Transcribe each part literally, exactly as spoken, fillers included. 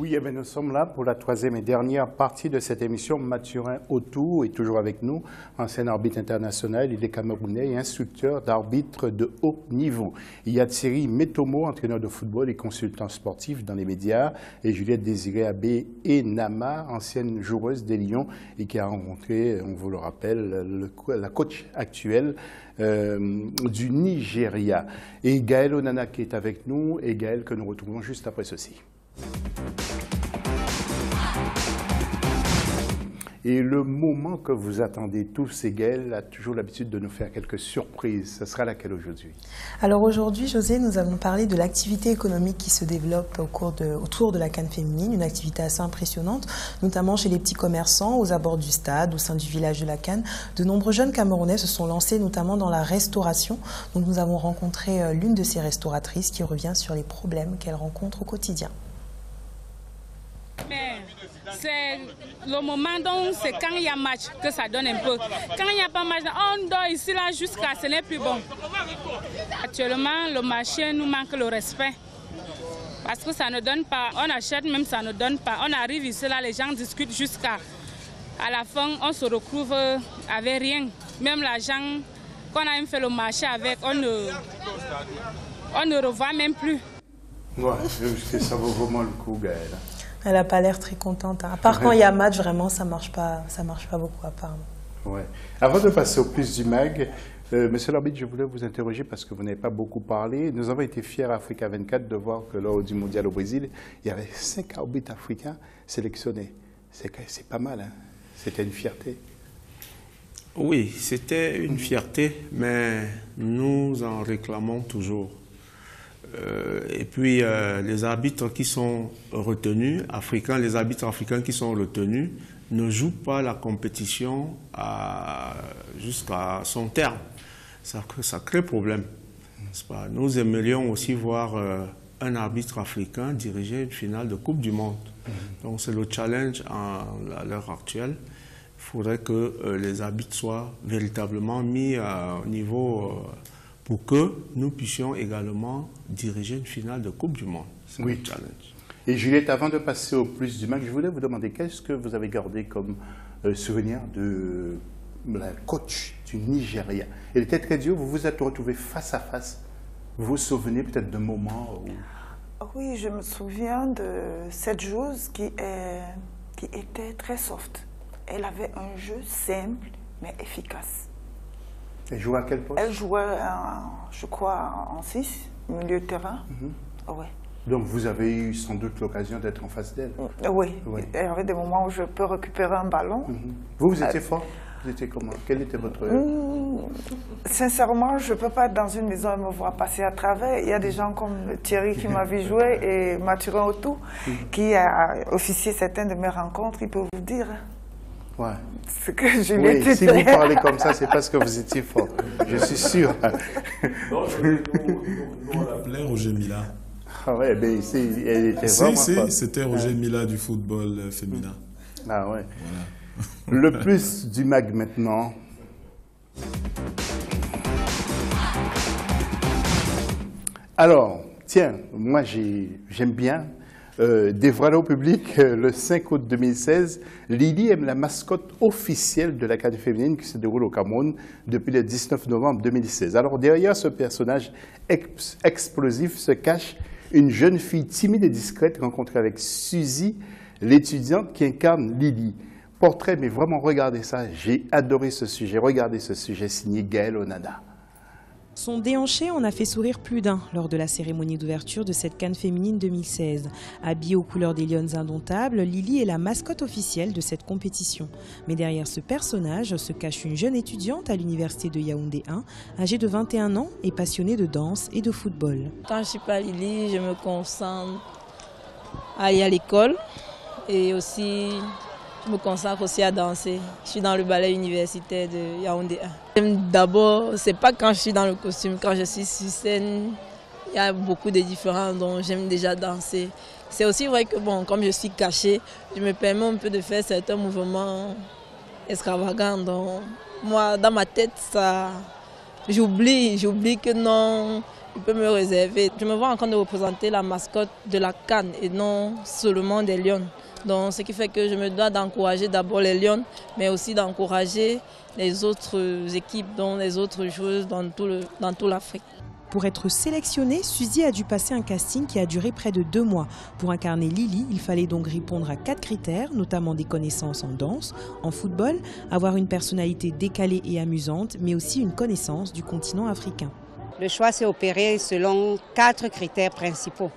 Oui, eh bien, nous sommes là pour la troisième et dernière partie de cette émission. Mathurin Autou est toujours avec nous, ancien arbitre international. Il est camerounais et instructeur d'arbitre de haut niveau. Il y a Thierry Metomo, entraîneur de football et consultant sportif dans les médias. Et Juliette Désiré Abbé et Nama, ancienne joueuse des Lions et qui a rencontré, on vous le rappelle, le, la coach actuelle euh, du Nigeria. Et Gaël Onana qui est avec nous, et Gaël que nous retrouvons juste après ceci. Et le moment que vous attendez tous, et Gaël a toujours l'habitude de nous faire quelques surprises. Ce sera laquelle aujourd'hui? Alors aujourd'hui, José, nous allons parler de l'activité économique qui se développe au cours de, autour de la CAN féminine, une activité assez impressionnante, notamment chez les petits commerçants, aux abords du stade, au sein du village de la CAN. De nombreux jeunes Camerounais se sont lancés notamment dans la restauration. Donc nous avons rencontré l'une de ces restauratrices qui revient sur les problèmes qu'elle rencontre au quotidien. Mais c'est le moment donc c'est quand il y a match que ça donne un peu. Quand il n'y a pas match, on dort ici là jusqu'à ce n'est plus bon. Actuellement, le marché nous manque le respect. Parce que ça ne donne pas, on achète même ça ne donne pas. On arrive ici là, les gens discutent jusqu'à à la fin, on se retrouve avec rien. Même l'argent qu'on a même fait le marché avec, on ne, on ne revoit même plus. Ouais, ça vaut vraiment le coup, Gaël. Elle n'a pas l'air très contente. À part quand il y a match, vraiment, ça ne marche pas, ça marche pas beaucoup apparemment. Ouais. Avant de passer au plus du mag, euh, monsieur l'arbitre, je voulais vous interroger parce que vous n'avez pas beaucoup parlé. Nous avons été fiers à Africa vingt-quatre de voir que lors du mondial au Brésil, il y avait cinq arbitres africains sélectionnés. C'est pas mal, hein? C'était une fierté. Oui, c'était une fierté, mais nous en réclamons toujours. Euh, et puis euh, les arbitres qui sont retenus, africains, les arbitres africains qui sont retenus ne jouent pas la compétition jusqu'à son terme. Ça, ça crée problème. Pas? Nous aimerions aussi voir euh, un arbitre africain diriger une finale de Coupe du Monde. Mm-hmm. Donc c'est le challenge à l'heure actuelle. Il faudrait que euh, les arbitres soient véritablement mis euh, au niveau... Euh, pour que nous puissions également diriger une finale de Coupe du Monde. C'est oui. Le challenge. Et Juliette, avant de passer au plus du match, je voulais vous demander qu'est-ce que vous avez gardé comme euh, souvenir de la coach du Nigeria. Elle était très dure, vous vous êtes retrouvés face à face. Vous vous souvenez peut-être de moments où... Oui, je me souviens de cette joueuse qui, est, qui était très soft. Elle avait un jeu simple, mais efficace. Elle jouait à quel poste? Elle jouait, en, je crois, en six, milieu de terrain. Mm-hmm. Ouais. Donc vous avez eu sans doute l'occasion d'être en face d'elle? Oui. Oui. Il y avait des moments où je peux récupérer un ballon. Mm-hmm. Vous, vous étiez euh... fort? Vous étiez comment? Quel était votre... Mmh, sincèrement, je ne peux pas être dans une maison et me voir passer à travers. Il y a des gens comme Thierry qui m'a vu jouer et Mathurin Autou mm-hmm. qui a officié certaines de mes rencontres, il peut vous dire. Ouais. Ce que je oui, si vous parlez comme ça, c'est parce que vous étiez fort. Je suis sûr. Non, je, nous, nous, on l'appelait Roger Mila. Ah ouais, mais elle était vraiment si, forte. Si, c'était Roger Mila du football féminin. Ah ouais. Voilà. Le plus du mag maintenant. Alors, tiens, moi j'aime bien euh, dévoiler au public euh, le cinq août deux mille seize, Lily est la mascotte officielle de la CAN féminine qui se déroule au Cameroun depuis le dix-neuf novembre deux mille seize. Alors derrière ce personnage ex explosif se cache une jeune fille timide et discrète rencontrée avec Suzy, l'étudiante qui incarne Lily. Portrait, mais vraiment regardez ça, j'ai adoré ce sujet, regardez ce sujet signé Gaël Onana. Son déhanché en a fait sourire plus d'un lors de la cérémonie d'ouverture de cette CAN féminine deux mille seize. Habillée aux couleurs des Lions indomptables, Lily est la mascotte officielle de cette compétition. Mais derrière ce personnage se cache une jeune étudiante à l'université de Yaoundé un, âgée de vingt et un ans et passionnée de danse et de football. Quand je ne suis pas Lily, je me concentre à aller à l'école et aussi... Je me consacre aussi à danser. Je suis dans le ballet universitaire de Yaoundé un. D'abord, ce n'est pas quand je suis dans le costume, quand je suis sur scène, il y a beaucoup de différents dont j'aime déjà danser. C'est aussi vrai que, bon, comme je suis cachée, je me permets un peu de faire certains mouvements extravagants. Donc, moi, dans ma tête, ça j'oublie, j'oublie que non, je peux me réserver. Je me vois en train de représenter la mascotte de la CAN et non seulement des Lions. Donc, ce qui fait que je me dois d'encourager d'abord les Lions, mais aussi d'encourager les autres équipes, dont les autres joueuses dans tout le, dans toute l'Afrique. Pour être sélectionnée, Suzy a dû passer un casting qui a duré près de deux mois. Pour incarner Lily, il fallait donc répondre à quatre critères, notamment des connaissances en danse, en football, avoir une personnalité décalée et amusante, mais aussi une connaissance du continent africain. Le choix s'est opéré selon quatre critères principaux.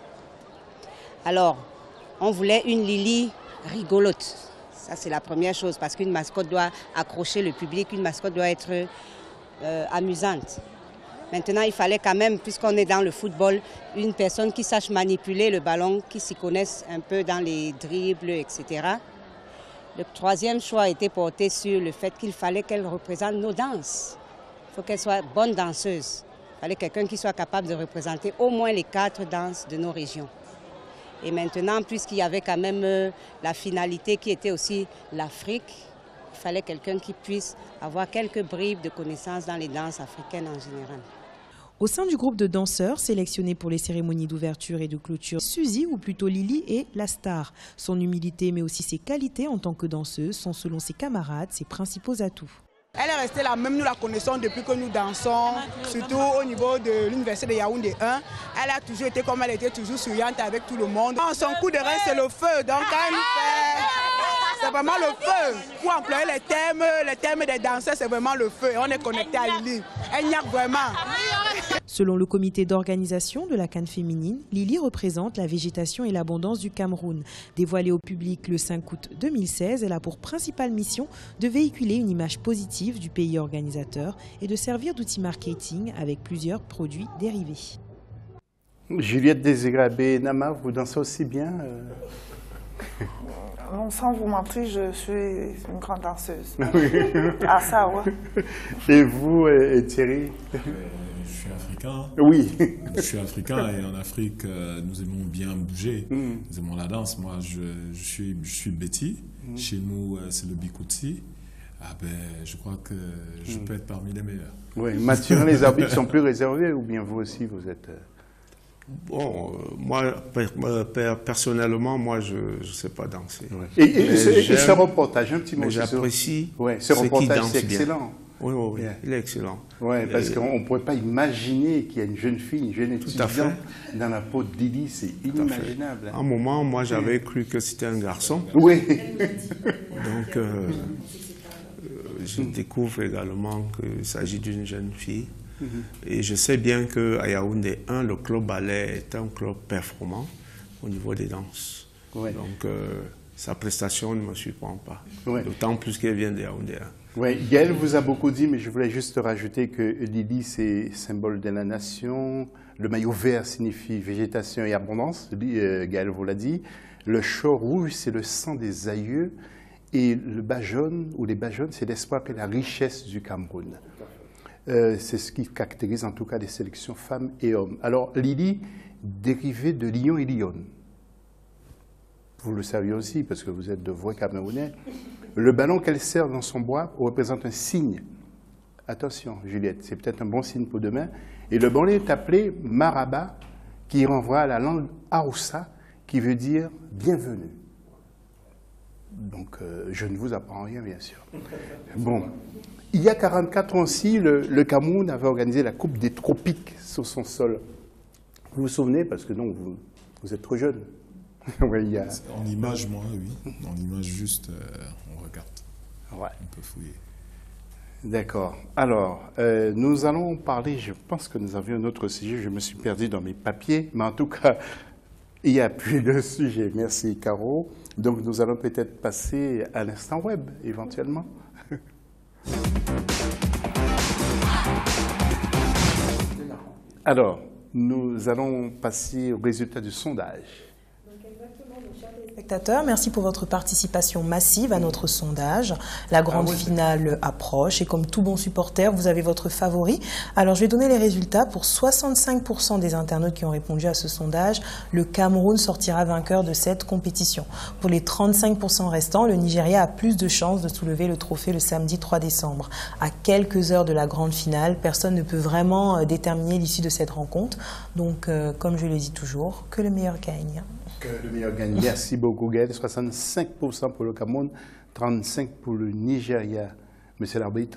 Alors, on voulait une Lily rigolote. Ça, c'est la première chose, parce qu'une mascotte doit accrocher le public, une mascotte doit être euh, amusante. Maintenant, il fallait quand même, puisqu'on est dans le football, une personne qui sache manipuler le ballon, qui s'y connaisse un peu dans les dribbles, et cetera. Le troisième choix a été porté sur le fait qu'il fallait qu'elle représente nos danses. Il faut qu'elle soit bonne danseuse. Il fallait quelqu'un qui soit capable de représenter au moins les quatre danses de nos régions. Et maintenant, puisqu'il y avait quand même euh, la finalité qui était aussi l'Afrique, il fallait quelqu'un qui puisse avoir quelques bribes de connaissances dans les danses africaines en général. Au sein du groupe de danseurs sélectionnés pour les cérémonies d'ouverture et de clôture, Suzy, ou plutôt Lily, est la star. Son humilité, mais aussi ses qualités en tant que danseuse, sont selon ses camarades ses principaux atouts. Elle est restée la même, nous la connaissons depuis que nous dansons, surtout au niveau de l'université de Yaoundé un. Elle a toujours été comme elle était, toujours souriante avec tout le monde. Son coup de rein, c'est le feu, donc quand elle fait... C'est vraiment le feu. Pour employer les thèmes, les thèmes des danseurs, c'est vraiment le feu. On est connecté à Lily. Elle n'y a vraiment. Selon le comité d'organisation de la CAN féminine, Lily représente la végétation et l'abondance du Cameroun. Dévoilée au public le cinq août deux mille seize, elle a pour principale mission de véhiculer une image positive du pays organisateur et de servir d'outil marketing avec plusieurs produits dérivés. Juliette Désirabé Nama, vous dansez aussi bien euh... Non, sans vous mentir, je suis une grande danseuse. Ah ça, ouais. Et vous, euh, Thierry? euh, Je suis africain. Oui. Je suis africain et en Afrique, euh, nous aimons bien bouger. Mm. Nous aimons la danse. Moi, je, je suis, je suis Betty. Mm. Chez nous, euh, c'est le Bikutsi. Ah ben, je crois que je mm. peux être parmi les meilleurs. Oui, Mathurin, les arbitres sont plus réservés ou bien vous aussi, vous êtes... Euh... Bon, euh, moi, per, personnellement, moi, je ne sais pas danser. Ouais. Et, et, et, ce, et ce reportage, un petit mot. J'apprécie ouais, ce reportage, c'est excellent. Bien. Oui, oui, oui, yeah. Il est excellent. Oui, parce qu'on ne pourrait pas imaginer qu'il y a une jeune fille, une jeune étudiante dans la peau de Lily, c'est inimaginable. À un moment, moi, j'avais oui. cru que c'était un garçon. Oui. Donc, euh, je découvre également qu'il s'agit d'une jeune fille. Mm-hmm. Et je sais bien qu'à Yaoundé un, le club ballet est un club performant au niveau des danses. Ouais. Donc, euh, sa prestation ne me surprend pas. Ouais. D'autant plus qu'elle vient de Yaoundé un. Oui, Gaël vous a beaucoup dit, mais je voulais juste rajouter que Lily, c'est symbole de la nation. Le maillot vert signifie végétation et abondance. Gaël vous l'a dit. Le chor rouge, c'est le sang des aïeux. Et le bas jaune, ou les bas jaunes, c'est l'espoir et la richesse du Cameroun. Euh, c'est ce qui caractérise en tout cas les sélections femmes et hommes. Alors, Lily, dérivée de Lion et Lyon. Vous le saviez aussi, parce que vous êtes de voix camerounais. Le ballon qu'elle sert dans son bois représente un signe. Attention, Juliette, c'est peut-être un bon signe pour demain. Et le ballon est appelé Maraba, qui renvoie à la langue Haoussa, qui veut dire bienvenue. Donc, euh, je ne vous apprends rien, bien sûr. Bon. Il y a quarante-quatre ans aussi, le, le Cameroun avait organisé la Coupe des Tropiques sur son sol. Vous vous souvenez, parce que non, vous, vous êtes trop jeune. Ouais, il y a... En image, moi, oui. En image, juste, euh, on regarde. Ouais. On peut fouiller. D'accord. Alors, euh, nous allons parler, je pense que nous avions un autre sujet, je me suis perdu dans mes papiers, mais en tout cas, il y a plus de sujet. Merci, Caro. Donc, nous allons peut-être passer à l'instant web, éventuellement. Alors, nous allons passer au résultat du sondage. Donc exactement, Spectateurs, merci pour votre participation massive à notre sondage. La grande ah oui, finale approche et comme tout bon supporter, vous avez votre favori. Alors je vais donner les résultats. Pour soixante-cinq pour cent des internautes qui ont répondu à ce sondage, le Cameroun sortira vainqueur de cette compétition. Pour les trente-cinq pour cent restants, le Nigeria a plus de chances de soulever le trophée le samedi trois décembre. À quelques heures de la grande finale, personne ne peut vraiment déterminer l'issue de cette rencontre. Donc, euh, comme je le dis toujours, que le meilleur gagne. Que le meilleur gagne. Merci beaucoup, Gaël. soixante-cinq pour cent pour le Cameroun, trente-cinq pour cent pour le Nigeria. Monsieur l'arbitre,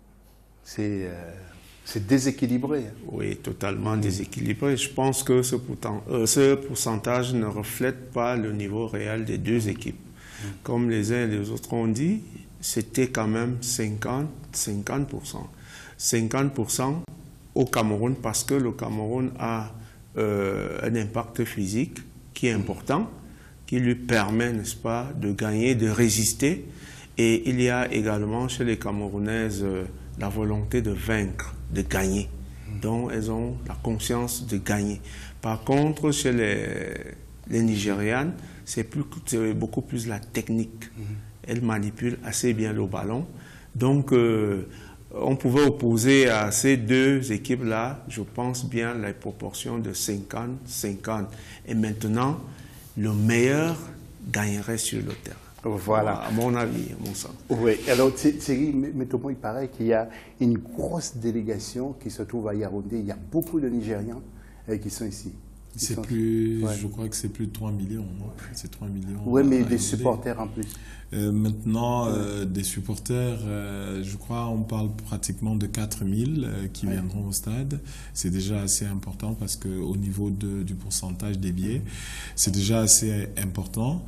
c'est euh, déséquilibré. Oui, totalement déséquilibré. Je pense que ce, pourtant, euh, ce pourcentage ne reflète pas le niveau réel des deux équipes. Mmh. Comme les uns et les autres ont dit, c'était quand même cinquante à cinquante pour cent. cinquante pour cent au Cameroun parce que le Cameroun a euh, un impact physique qui est important, qui lui permet, n'est-ce pas, de gagner, de résister. Et il y a également chez les Camerounaises euh, la volonté de vaincre, de gagner. Donc elles ont la conscience de gagner. Par contre, chez les, les Nigérianes, c'est beaucoup plus la technique. Elles manipulent assez bien le ballon. Donc, euh, on pouvait opposer à ces deux équipes-là, je pense bien, la proportion de cinquante à cinquante. Et maintenant, le meilleur gagnerait sur le terrain. Voilà. À mon avis, à mon sens. Oui. Alors, Thierry, mettons-moi, il paraît qu'il y a une grosse délégation qui se trouve à Yaoundé. Il y a beaucoup de Nigérians euh, qui sont ici. C'est plus, ouais. Je crois que c'est plus de trois millions. C'est trois millions. Oui, mais des supporters en plus. Euh, maintenant, euh, des supporters, euh, je crois, on parle pratiquement de quatre mille euh, qui ouais. viendront au stade. C'est déjà assez important parce qu'au niveau de, du pourcentage des billets, c'est déjà assez important.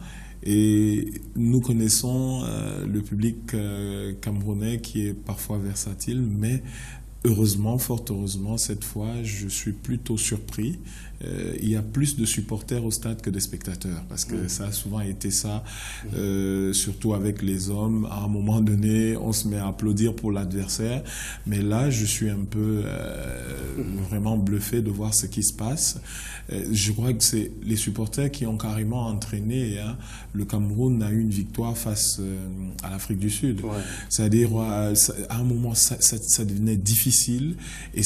Et nous connaissons euh, le public euh, camerounais qui est parfois versatile, mais heureusement, fort heureusement, cette fois, je suis plutôt surpris. Euh, il y a plus de supporters au stade que de spectateurs, parce que mmh. ça a souvent été ça, euh, surtout avec les hommes. À un moment donné, on se met à applaudir pour l'adversaire, mais là, je suis un peu euh, mmh. vraiment bluffé de voir ce qui se passe. Euh, je crois que c'est les supporters qui ont carrément entraîné. Hein. Le Cameroun a eu une victoire face euh, à l'Afrique du Sud. Ouais. C'est-à-dire, euh, à un moment, ça, ça, ça devenait difficile, et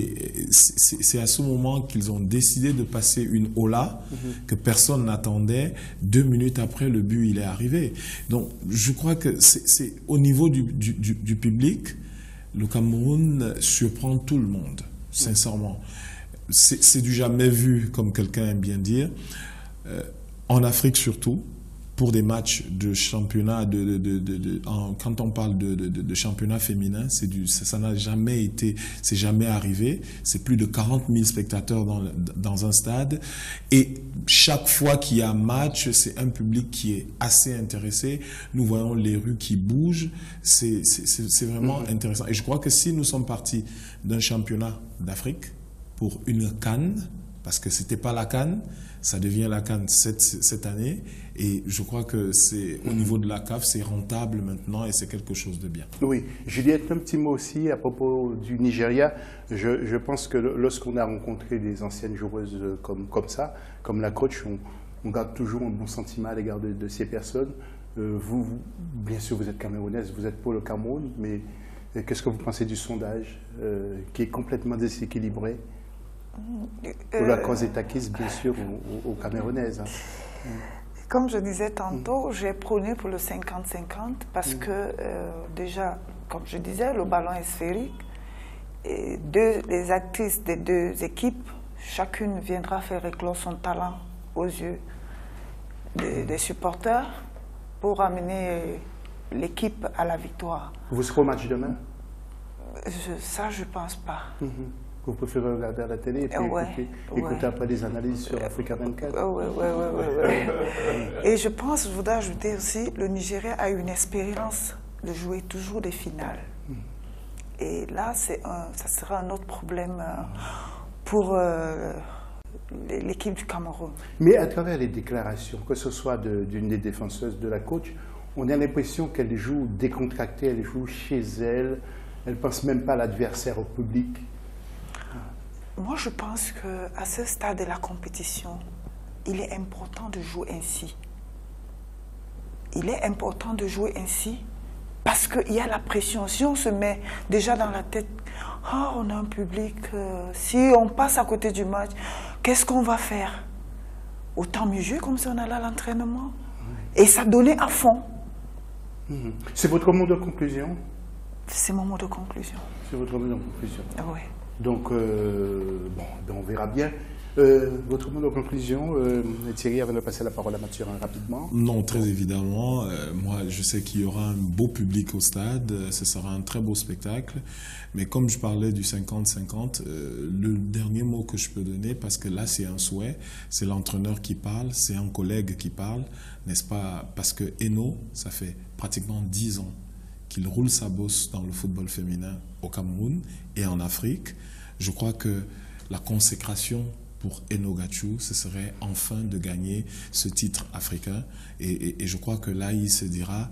c'est à ce moment qu'ils ont décidé de passer une ola mm-hmm. que personne n'attendait. Deux minutes après, le but, il est arrivé. Donc, je crois que c'est au niveau du, du, du, du public, le Cameroun surprend tout le monde, sincèrement. C'est du jamais vu, comme quelqu'un aime bien dire. Euh, en Afrique surtout, pour des matchs de championnat, de, de, de, de, de, en, quand on parle de, de, de championnat féminin, c'est du, ça n'a jamais été, c'est jamais arrivé. C'est plus de quarante mille spectateurs dans, dans un stade. Et chaque fois qu'il y a un match, c'est un public qui est assez intéressé. Nous voyons les rues qui bougent. C'est vraiment mmh. intéressant. Et je crois que si nous sommes partis d'un championnat d'Afrique pour une CAN, parce que c'était pas la CAN, ça devient la CAN cette, cette année, et je crois que c'est au niveau de la C A F, c'est rentable maintenant et c'est quelque chose de bien. Oui, Juliette, un petit mot aussi à propos du Nigeria. Je, je pense que lorsqu'on a rencontré des anciennes joueuses comme, comme ça, comme la coach, on, on garde toujours un bon sentiment à l'égard de, de ces personnes. Euh, vous, vous, bien sûr, vous êtes camerounaise, vous êtes pour le Cameroun, mais qu'est-ce que vous pensez du sondage euh, qui est complètement déséquilibré? Pour la cause étaquiste, bien sûr, aux, aux Camerounaises. Hein. Comme je disais tantôt, mmh. j'ai prôné pour le cinquante cinquante parce mmh. que euh, déjà, comme je disais, le ballon est sphérique. Et deux, les actrices des deux équipes, chacune viendra faire éclore son talent aux yeux des, des supporters pour amener l'équipe à la victoire. Vous serez au match demain? je, Ça, je ne pense pas. Mmh. Vous préférez regarder à la télé et puis ouais, écouter, ouais. écouter après des analyses sur Africa vingt-quatre. Oui, oui, oui. Ouais, ouais. Et je pense, je voudrais ajouter aussi, le Nigeria a une expérience de jouer toujours des finales. Mm. Et là, un, ça sera un autre problème pour euh, l'équipe du Cameroun. Mais à travers les déclarations, que ce soit d'une de, des défenseuses, de la coach, on a l'impression qu'elle joue décontractée, elle joue chez elle, elle ne pense même pas à l'adversaire, au public. Moi, je pense qu'à ce stade de la compétition, il est important de jouer ainsi. il est important de jouer ainsi parce qu'il y a la pression. Si on se met déjà dans la tête, oh, on a un public, euh, si on passe à côté du match, qu'est-ce qu'on va faire? Autant mieux jouer comme si on allait à l'entraînement. Et ça donnait à fond. Mmh. C'est votre mot de conclusion? C'est mon mot de conclusion. C'est votre mot de conclusion. Oui. Donc, euh, bon, ben on verra bien. Euh, votre mot de conclusion, euh, Thierry, avant de passer la parole à Mathurin rapidement. Non, très évidemment. Euh, moi, je sais qu'il y aura un beau public au stade. Euh, ce sera un très beau spectacle. Mais comme je parlais du cinquante cinquante, euh, le dernier mot que je peux donner, parce que là, c'est un souhait, c'est l'entraîneur qui parle, c'est un collègue qui parle, n'est-ce pas? Parce que Eno, ça fait pratiquement dix ans qu'il roule sa bosse dans le football féminin au Cameroun et en Afrique. Je crois que la consécration pour Eno Gatchou, ce serait enfin de gagner ce titre africain. Et, et, et je crois que là, il se dira,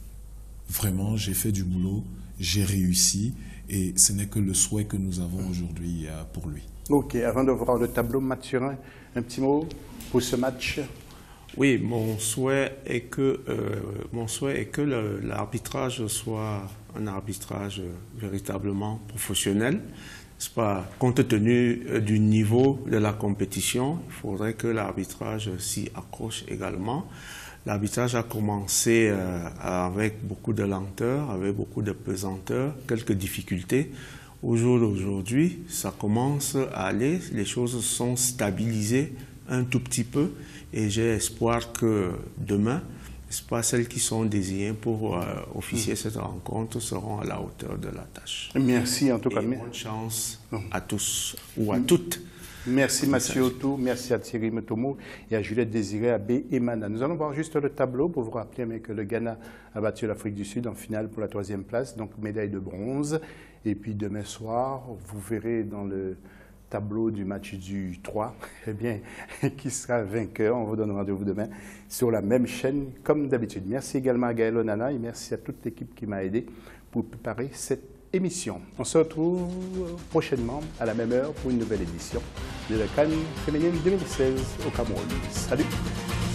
vraiment, j'ai fait du boulot, j'ai réussi, et ce n'est que le souhait que nous avons aujourd'hui euh, pour lui. Ok, avant de voir le tableau, Mathurin, un petit mot pour ce match? Oui, mon souhait est que, euh, mon souhait est que l'arbitrage soit un arbitrage véritablement professionnel. C'est pas, compte tenu du niveau de la compétition, il faudrait que l'arbitrage s'y accroche également. L'arbitrage a commencé euh, avec beaucoup de lenteur, avec beaucoup de pesanteur, quelques difficultés. Au jour d'aujourd'hui, ça commence à aller, les choses sont stabilisées un tout petit peu et j'ai espoir que demain, n'est-ce pas, celles qui sont désignées pour euh, officier mmh. cette rencontre seront à la hauteur de la tâche. Merci en tout cas. Et bonne chance mmh. à tous ou à toutes. Merci Mathieu Otou, merci à Thierry Metomo et à Juliette Désiré, à B. Emana. Nous allons voir juste le tableau pour vous rappeler mais, que le Ghana a battu l'Afrique du Sud en finale pour la troisième place, donc médaille de bronze. Et puis demain soir, vous verrez dans le tableau du match du trois, eh bien, qui sera vainqueur. On vous donne rendez-vous demain sur la même chaîne comme d'habitude. Merci également à Gaël Onana et merci à toute l'équipe qui m'a aidé pour préparer cette émission. On se retrouve prochainement à la même heure pour une nouvelle édition de la CAN féminine deux mille seize au Cameroun. Salut!